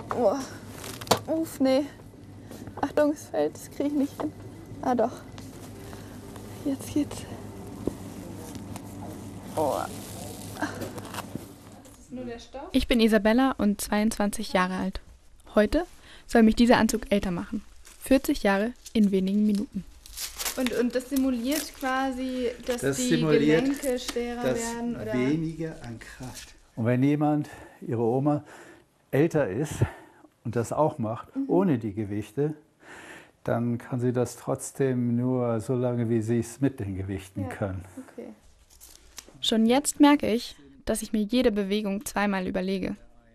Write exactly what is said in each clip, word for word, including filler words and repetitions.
Oh. Uff, nee. Achtung, es fällt, das kriege ich nicht hin. Ah doch. Jetzt geht's. Oh. Ich bin Isabella und zweiundzwanzig Jahre alt. Heute soll mich dieser Anzug älter machen. vierzig Jahre in wenigen Minuten. Und, und das simuliert quasi, dass das die simuliert Gelenke schwerer das werden? Oder? Weniger an Kraft. Und wenn jemand, ihre Oma, älter ist und das auch macht, mhm. ohne die Gewichte, dann kann sie das trotzdem nur so lange, wie sie es mit den Gewichten ja. kann. Okay. Schon jetzt merke ich, dass ich mir jede Bewegung zweimal überlege.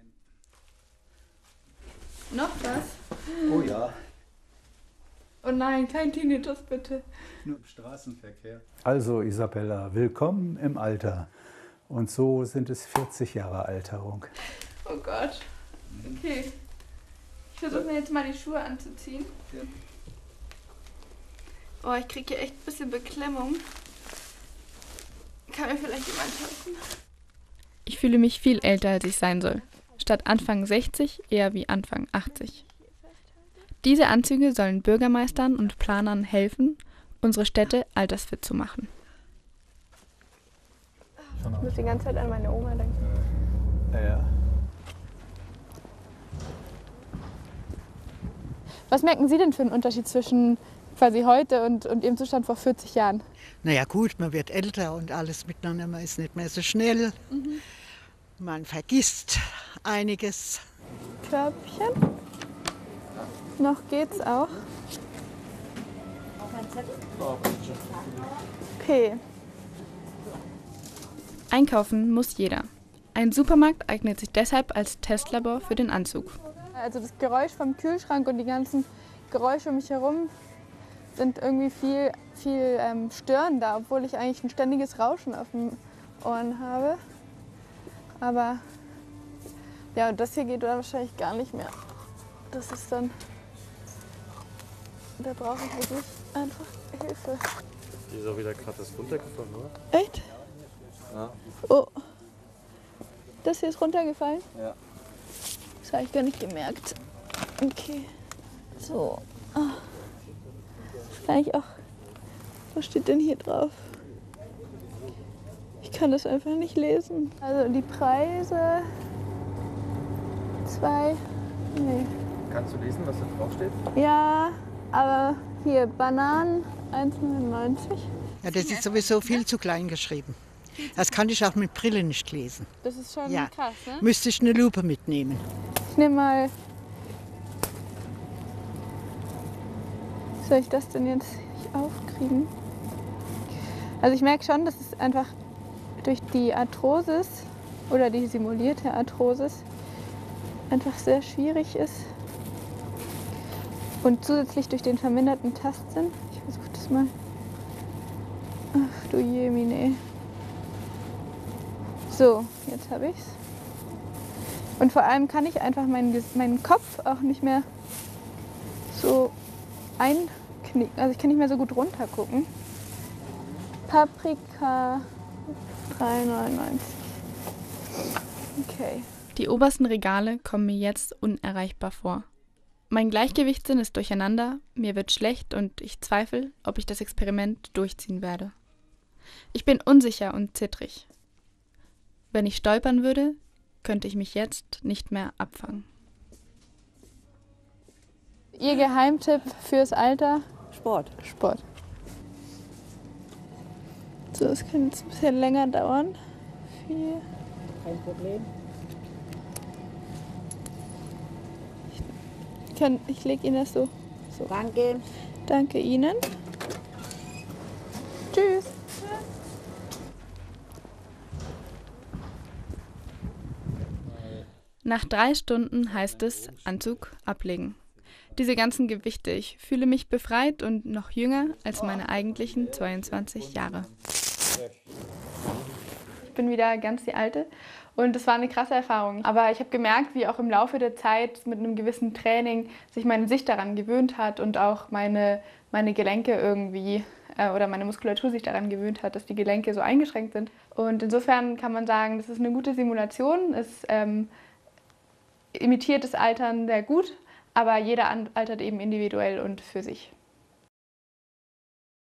Noch was? Oh ja. Oh nein, kein Tinnitus bitte. Nur im Straßenverkehr. Also Isabella, willkommen im Alter. Und so sind es vierzig Jahre Alterung. Oh Gott. Okay. Ich versuche mir jetzt mal die Schuhe anzuziehen. Ja. Oh, ich kriege hier echt ein bisschen Beklemmung. Kann mir vielleicht jemand helfen? Ich fühle mich viel älter, als ich sein soll. Statt Anfang sechzig eher wie Anfang achtzig. Diese Anzüge sollen Bürgermeistern und Planern helfen, unsere Städte altersfit zu machen. Ich muss die ganze Zeit an meine Oma denken. Ja, ja. Was merken Sie denn für einen Unterschied zwischen quasi heute und, und Ihrem Zustand vor vierzig Jahren? Naja gut, man wird älter und alles miteinander, man ist nicht mehr so schnell. Mhm. Man vergisst einiges. Körbchen. Noch geht's auch. Okay. Einkaufen muss jeder. Ein Supermarkt eignet sich deshalb als Testlabor für den Anzug. Also das Geräusch vom Kühlschrank und die ganzen Geräusche um mich herum sind irgendwie viel, viel ähm, störender, obwohl ich eigentlich ein ständiges Rauschen auf den Ohren habe. Aber ja, das hier geht wahrscheinlich gar nicht mehr. Das ist dann, da brauche ich wirklich einfach Hilfe. Die ist auch wieder gerade das runtergefallen, oder? Echt? Ja. Oh, das hier ist runtergefallen? Ja. Das habe ich gar nicht gemerkt. Okay, so. Oh. Das kann ich auch. Was steht denn hier drauf? Ich kann das einfach nicht lesen. Also die Preise. Zwei. Nee. Kannst du lesen, was da drauf steht? Ja, aber hier Bananen eins neunundneunzig. Ja, das ist sowieso viel zu klein geschrieben. Das kann ich auch mit Brille nicht lesen. Das ist schon ja. krass, ne? Müsste ich eine Lupe mitnehmen. Ich nehme mal. Soll ich das denn jetzt nicht aufkriegen? Also ich merke schon, dass es einfach durch die Arthrosis oder die simulierte Arthrosis einfach sehr schwierig ist. Und zusätzlich durch den verminderten Tastsinn. Ich versuche das mal. Ach du Jemine. So, jetzt habe ich's. Und vor allem kann ich einfach meinen, meinen Kopf auch nicht mehr so einknicken. Also ich kann nicht mehr so gut runter gucken. Paprika drei neunundneunzig. Okay. Die obersten Regale kommen mir jetzt unerreichbar vor. Mein Gleichgewichtssinn ist durcheinander, mir wird schlecht und ich zweifle, ob ich das Experiment durchziehen werde. Ich bin unsicher und zittrig. Wenn ich stolpern würde, könnte ich mich jetzt nicht mehr abfangen. Ihr Geheimtipp fürs Alter? Sport. Sport. So, es kann jetzt ein bisschen länger dauern. Vier. Kein Problem. Ich, kann, ich lege Ihnen das so. so. Danke. Danke Ihnen. Tschüss. Nach drei Stunden heißt es Anzug ablegen. Diese ganzen Gewichte, ich fühle mich befreit und noch jünger als meine eigentlichen zweiundzwanzig Jahre. Ich bin wieder ganz die Alte und es war eine krasse Erfahrung. Aber ich habe gemerkt, wie auch im Laufe der Zeit mit einem gewissen Training sich meine Sicht daran gewöhnt hat und auch meine, meine Gelenke irgendwie äh, oder meine Muskulatur sich daran gewöhnt hat, dass die Gelenke so eingeschränkt sind. Und insofern kann man sagen, das ist eine gute Simulation. Es ähm, imitiert das Altern sehr gut, aber jeder altert eben individuell und für sich.